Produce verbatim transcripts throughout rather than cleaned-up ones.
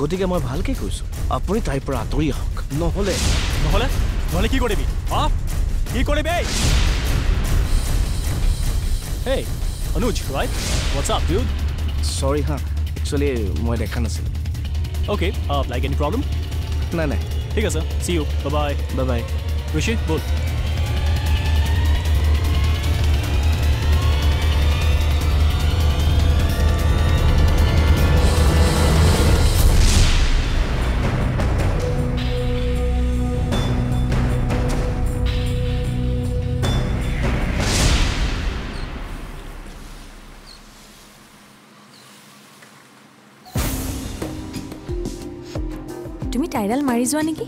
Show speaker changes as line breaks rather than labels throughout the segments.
গতিকে মই ভালকে কৈছো আপুনি তাইৰ পৰা আঁতৰি আহক নহলে
নহলে নহলে কি কৰিবি হা কি কৰিবি Hey Anuj right what's up dude
sorry ha actually মই দেখা নাছিল
okay uh like any problem
নাই নাই
ঠিক আছে see you bye bye
bye bye
Rishi bol
তুমি টাইডাল মাৰি যোৱা নেকি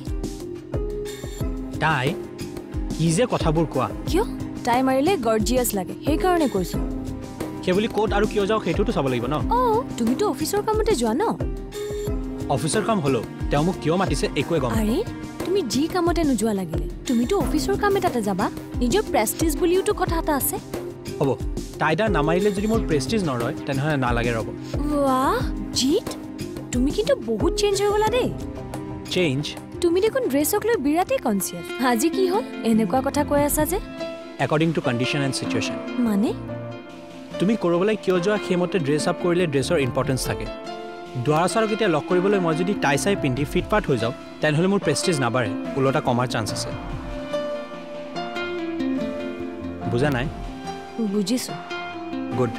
তাই কি যে কথাবোৰ কোৱা
কিয় টাই মাৰিলে গৰ্জিয়াছ লাগে সেই কাৰণে কৈছো
কে বুলি কোট আৰু কিয় যাও হেতুটো চাব লাগিব ন
অ তুমি তো অফিচৰ কামতে যোৱা ন
অফিচৰ কাম হলো তেও মোক কিয় মাতিছে একোৱে গম
আৰে তুমি জি কামতে নোযোৱা লাগিলে তুমি তো অফিচৰ কাম এটাতে যাবা নিজৰ প্ৰেষ্টিজ বুলিও তো কথা এটা আছে
হ'ব টাইডা নামাৰিলে যদি মোৰ প্ৰেষ্টিজ নৰয় তেনেহলে না লাগে ৰব
বাহ জিত তুমি কিন্তু বহুত চেঞ্জ হৈ গলা দেই
চেঞ্জ
তুমি দেখোন ড্ৰেছক লৈ বিৰাটেই কনসিয়াস আজি কি হ'ল এনেকুৱা কথা কৈ আছা যে
according to condition and situation
মানে
তুমি কৰবলৈ কিয় যোৱা হেমতে ড্ৰেছ আপ কৰিলে ড্ৰেছৰ ইম্পৰ্টেন্স থাকে দুৱাৰচাৰক এতিয়া লক কৰিবলৈ মই যদি টাই চাই পিন্ধি ফিট পাৰ্ট হৈ যাও তেনেহলে মোৰ প্ৰেষ্টিজ নাবাৰে উলটা কমাৰ চান্স আছে বুজা নাই
বুজিছো
গুড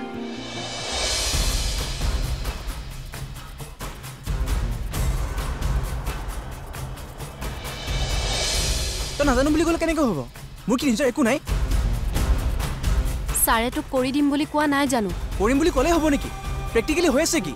তো নাজানো বুলি ক'লে কেনেকৈ হ'ব মোৰ কি নিজৰ একো নাই
সাৰে তো কৰি দিম বুলি কোৱা নাই জানো
কৰিম বুলি ক'লে হ'ব নেকি প্ৰেক্টিক্যালি হৈ আছে কি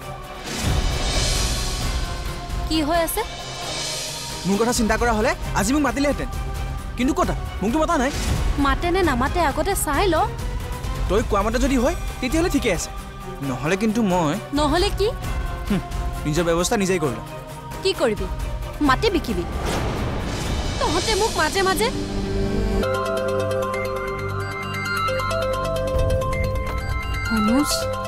কি হৈ আছে
মোৰ কথা চিন্তা কৰা হলে আজি মোক মাতিলেহেঁতেন কিন্তু কথা মোকতো মাতা নাই
মাতে নে নামাতে আগতে চাই ল
তই কোৱা মতে যদি হয় তেতিয়াহ'লে ঠিকে আছে নহ'লে কিন্তু মই
নহ'লে কি
নিজৰ ব্যৱস্থা নিজেই কৰি লম
কি কৰিবি মাতে বিকিবি তহঁতে মোক মাজে মাজে অনুজ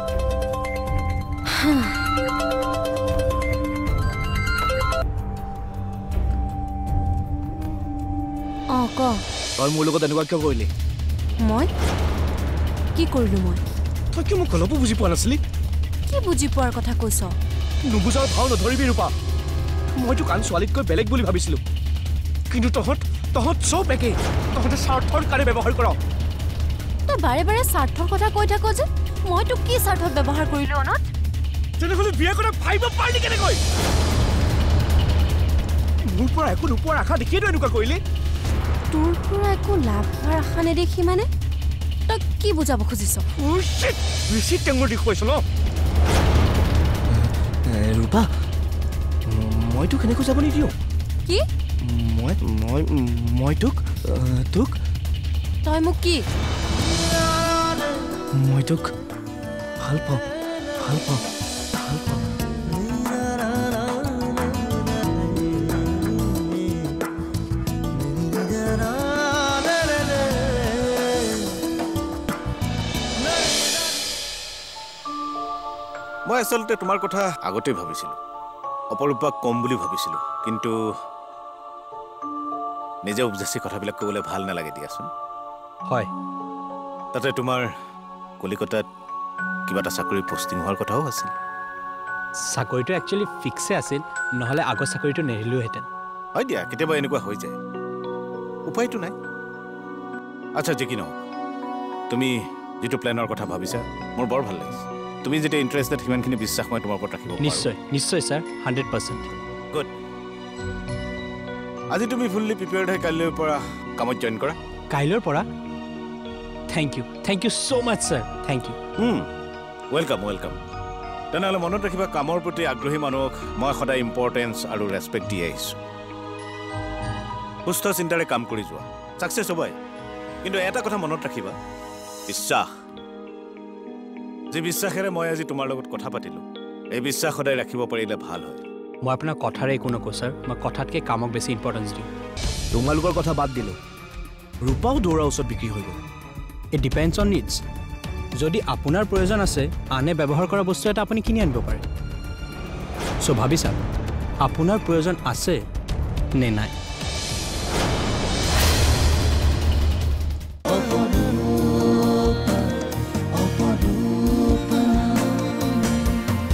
অ ক
তই মোৰ লগত এনেকুৱা কিয় কৰিলি
মই কি কৰিলো মই
তই কি মোক অলপো বুজি পোৱা নাছিলি
কি বুজি পোৱাৰ কথা কৈছ
নুবুজাৰ ভাও নধৰিবি ৰূপা মইতো কান ছোৱালীতকৈ বেলেগ বুলি ভাবিছিলো কিন্তু তহঁত তহঁত চব একে তহঁতে স্বাৰ্থৰ কাৰণে ব্যৱহাৰ কৰ
তই বাৰে বাৰে স্বাৰ্থৰ কথা কৈ থাক যে মই তোক কি স্বাৰ্থত ব্যৱহাৰ কৰিলো অনত
তেনেহ'লে বিয়া কৰা ভাবিব পাৰিলি কেনেকৈ মোৰ পৰা একো নোপোৱাৰ আশা দেখিয়েতো এনেকুৱা কৰিলি
তোৰ পৰা একো লাভ হোৱাৰ আশা নেদেখি মানে তই কি বুজাব খুজিছ
বেছি টেঙৰ দেখুৱাইছ ন ৰূপা মই তোক এনেকৈ যাব নিদিওঁ
কি
মই মই মই তোক তোক
তই মোক কি
মই তোক ভাল পাওঁ ভাল পাওঁ ভাল পাওঁ
মই আসলতে তোমাৰ কথা আগতে ভাবিছিলো অপৰূপাক কম বুলি ভাবিছিলো কিন্তু নিজে উপজাসী কথাবিলাক ক'বলৈ ভাল নালাগে দিয়াচোন
হয়
তাতে তোমাৰ কলিকতাত কিবা এটা চাকৰি পোষ্টিং হোৱাৰ কথাও আছিল
চাকৰিটো একচুয়ালি ফিক্সে আছিল নহলে আগৰ চাকৰিটো নেৰিলোহেঁতেন
হয় দিয়া কেতিয়াবা এনেকুৱা হৈ যায় উপায়টো নাই আচ্ছা যে কি নহওক তুমি যেটো প্ল্যানৰ কথা ভাবিছা মোৰ বৰ ভাল লাগিছে তুমি যেটা ইন্টারেস্টেড হিমানখিনি বিশ্বাস মই তোমাৰ ওপৰত ৰাখিব পাৰো
নিশ্চয় নিশ্চয় স্যার হান্ড্রেড পার্সেন্ট
গুড আজি তুমি ফুললি প্ৰিপেয়াৰ্ড হৈ কাইলৈৰ পৰা কামত জয়েন কৰা
কাইলৈৰ পৰা thank you thank you so much sir thank you
hmm welcome welcome তেনেহ'লে মনত ৰাখিবা কামৰ প্ৰতি আগ্ৰহী মানুহক মই সদায় ইম্পৰ্টেন্স আৰু ৰেসপেক্ট দি আহিছো সুস্থ চিন্তাৰে কাম কৰি যোৱা সাকসেছ হ'বাই কিন্তু এটা কথা মনত ৰাখিবা বিশ্বাস যে বিশ্বাসেৰে মই আজি তোমাৰ লগত কথা পাতিলো এই বিশ্বাস সদায় ৰাখিব পাৰিলে ভাল হয়
মই আপোনাৰ কথাৰে একো নকওঁ স্যাৰ মই কথাতকৈ কামক বেছি ইম্পৰ্টেন্স দিওঁ
তোমালোকৰ কথা বাদ দিলো ৰূপাও দৌৰা ওচৰত বিক্ৰী হৈ গ'ল
ইট ডিপেণ্ডছ অন নিডছ যদি আপোনাৰ প্ৰয়োজন আছে আনে ব্যৱহাৰ কৰা বস্তু এটা আপুনি কিনি আনিব পাৰে চ' ভাবি চাওক আপোনাৰ প্ৰয়োজন আছে নে নাই?